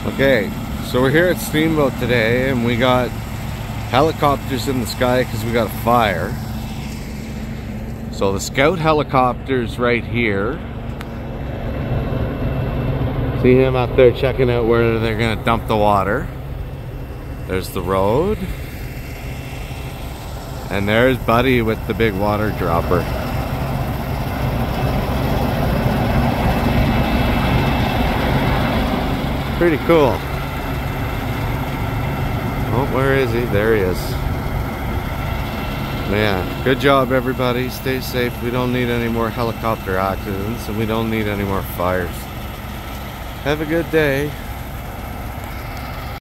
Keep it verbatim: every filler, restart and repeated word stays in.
Okay, so we're here at Steamboat today and we got helicopters in the sky because we got a fire. So the scout helicopter's right here. See him out there checking out where they're gonna dump the water. There's the road. And there's Buddy with the big water dropper. Pretty cool. Oh, where is he? There he is. Man, good job everybody. Stay safe. We don't need any more helicopter accidents and we don't need any more fires. Have a good day.